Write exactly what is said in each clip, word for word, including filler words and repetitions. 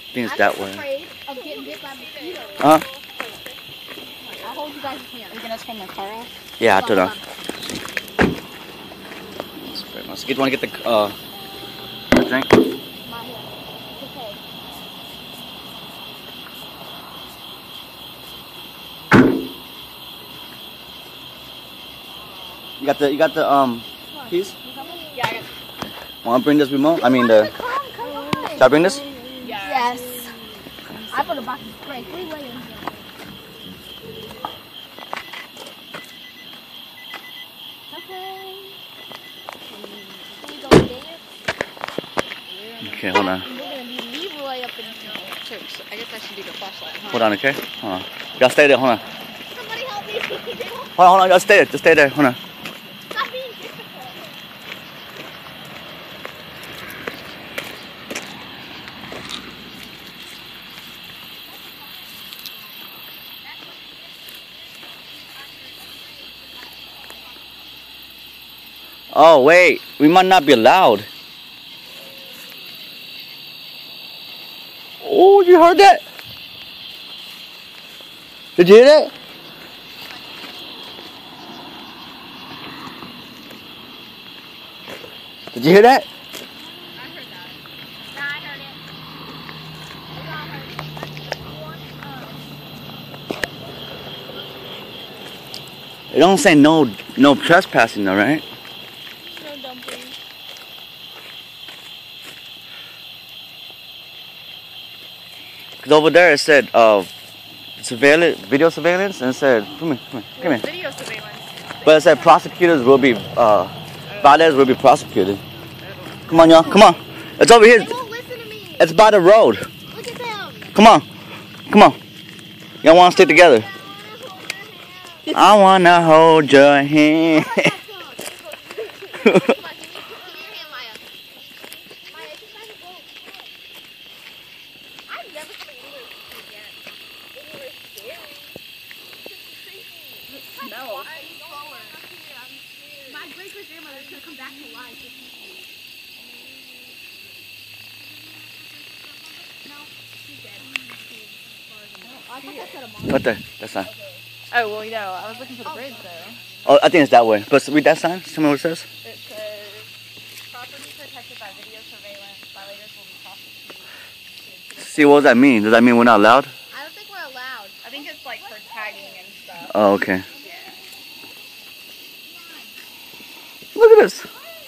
think it's that way. afraid of getting bit by mosquitoes. Huh? I'll hold you guys' hand. Are you gonna turn the car off? Yeah, I'll turn it off. You want to get the uh, drink? My hand. Okay. You got the you got the um keys? Yeah, I got Want to bring this remote? I mean the. Come, come on. Should I bring this? Yes. I put a box of spray. Three way in here. Okay. Can we go there? Okay, hold on. We're gonna be Leroy up in here. So, so I guess I should do the flashlight. Huh? Hold on, okay? Hold on. Y'all stay there. Hold on. Somebody help me. Hold on, hold on. Y'all stay there. Just stay there. Hold on. Stop being difficult. Oh wait, we might not be allowed. Oh, you heard that? Did you hear that? Did you hear that? I heard that. Nah, I heard it. We all heard it. It don't say no no trespassing though, right? No dumping. Cause over there it said uh surveillance, video surveillance, and it said come here, come here, come here. Video surveillance. But it said prosecutors will be uh violators will be prosecuted. Come on, y'all, come on. It's over here. They won't listen to me. It's by the road. Look at them. Come on, come on. Y'all want to stick together? I wanna hold your hand. No. My great great grandmother's gonna come back to life. No, she's dead. I thought that said a mom. Right there, that sign. Oh, well, you know, I was looking for the bridge, though. Oh, I think it's that way. But read that sign. Tell me what it says. It says, property protected by video surveillance. Violators will be prosecuted. See, what does that mean? Does that mean we're not allowed? I don't think we're allowed. I think it's like for tagging and stuff. Oh, okay. Yeah. Look at this.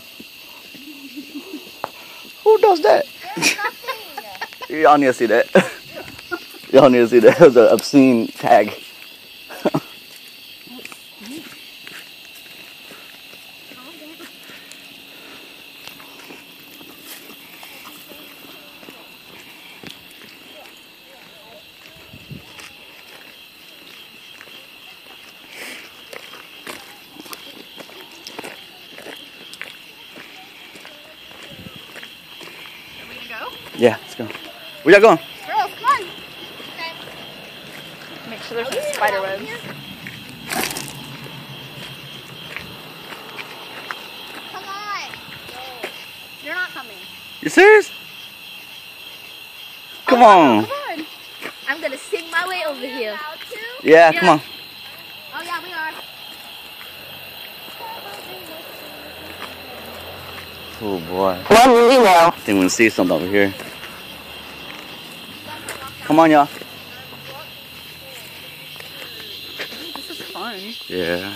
Who does that? There's nothing. Y'all need to see that. Y'all need to see that. It was an obscene tag. Yeah, let's go. Where y'all going? Girls, come on. Okay. Make sure there's no spider webs. Come on. You're not coming. You serious? Come Oh, on. Come on. I'm gonna sing my way over here. Yeah, Yeah. come on. Oh yeah, we are. Oh boy. I think we're gonna see something over here. Come on, y'all. This is fun. Yeah.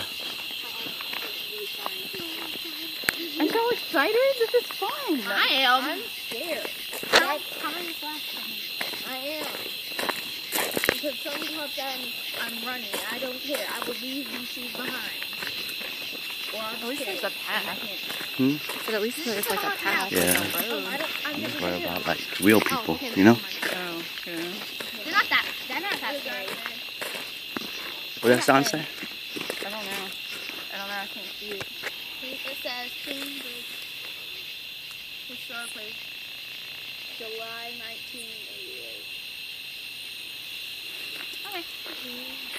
I'm so excited. This is fun. I am. I'm scared. How, how many flashes? I am. Because something comes and I'm running. I don't care. I will leave these shoes behind. Or I'll At least just there's a path. Hmm? But at least there's like a path. Yeah. Like a Oh, road. I don't, I've I'm never just worried been about here. like real people, okay, you know? never mind. Oh, yeah. They're not that. They're not that scary. What does that sign say? I don't know. I don't know. I can't see it. It says Cambridge Historic Place, July nineteen eighty-eight. Okay.